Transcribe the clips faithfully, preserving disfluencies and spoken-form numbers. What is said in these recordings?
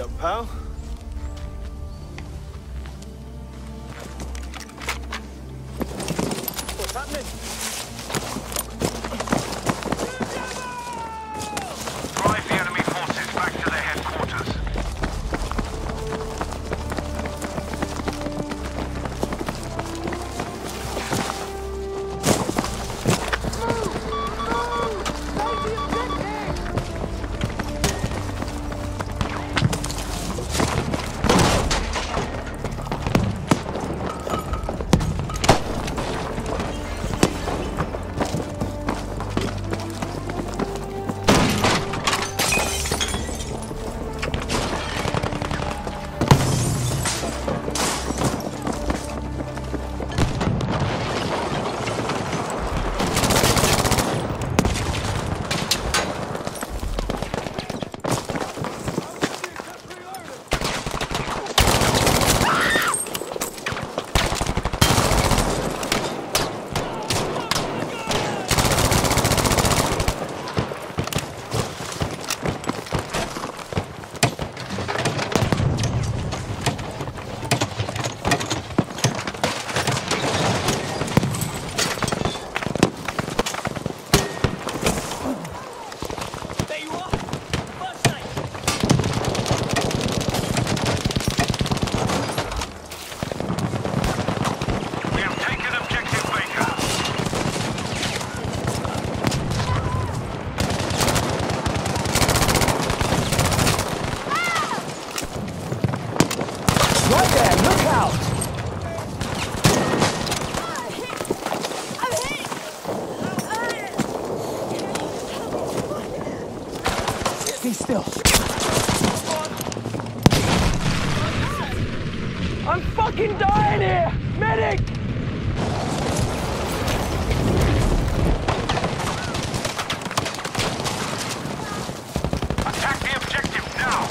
up, pal. What's happening? Drive the enemy forces back to their headquarters. Right there, look out! Stay still. I'm fucking dying here! Medic! Attack the objective now!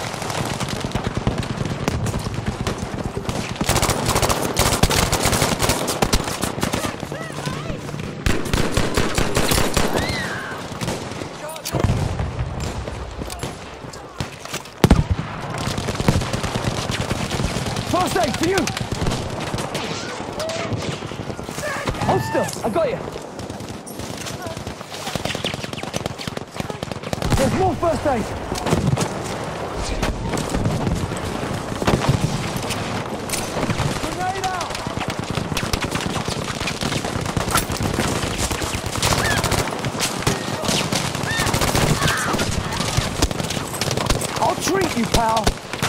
First aid for you! Hold still, I got you. There's more first aid. Grenade out! I'll treat you, pal.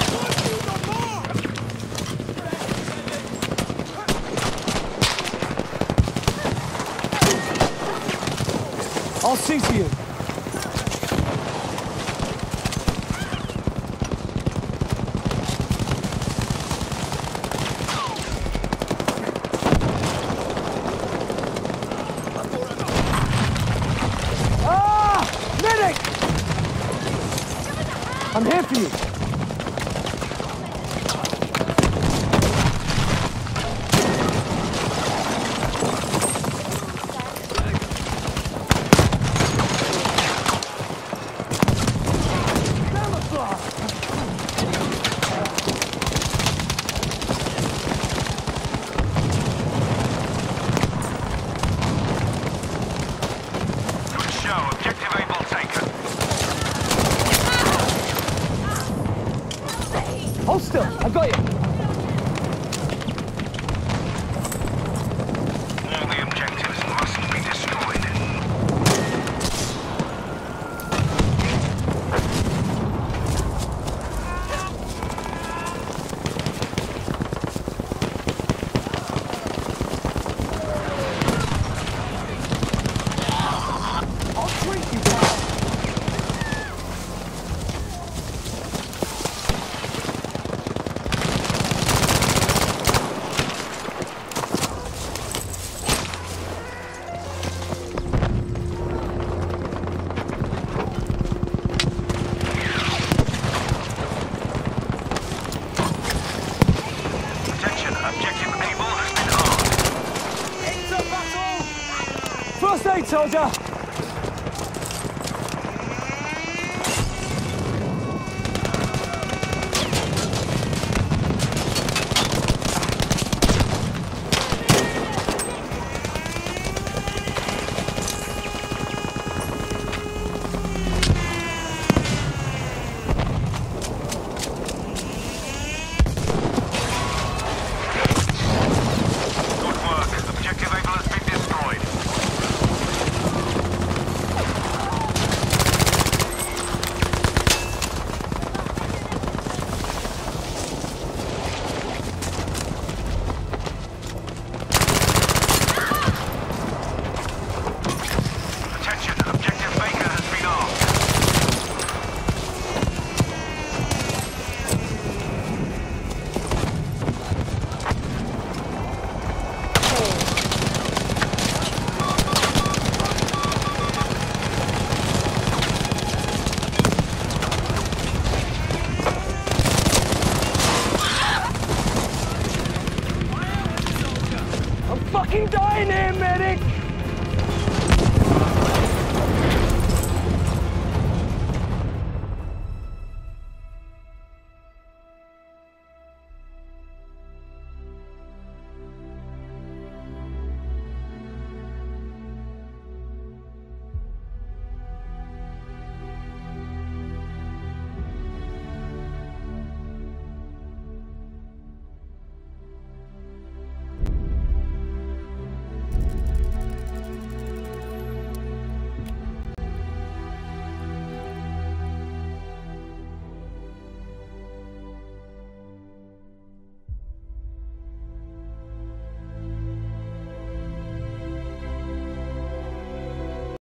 I'll see to you. Ah! Medic! I'm here for you. Objective Able taken. Hold still, I got you. All the objectives must be destroyed. I'll treat you, pal. First aid, soldier!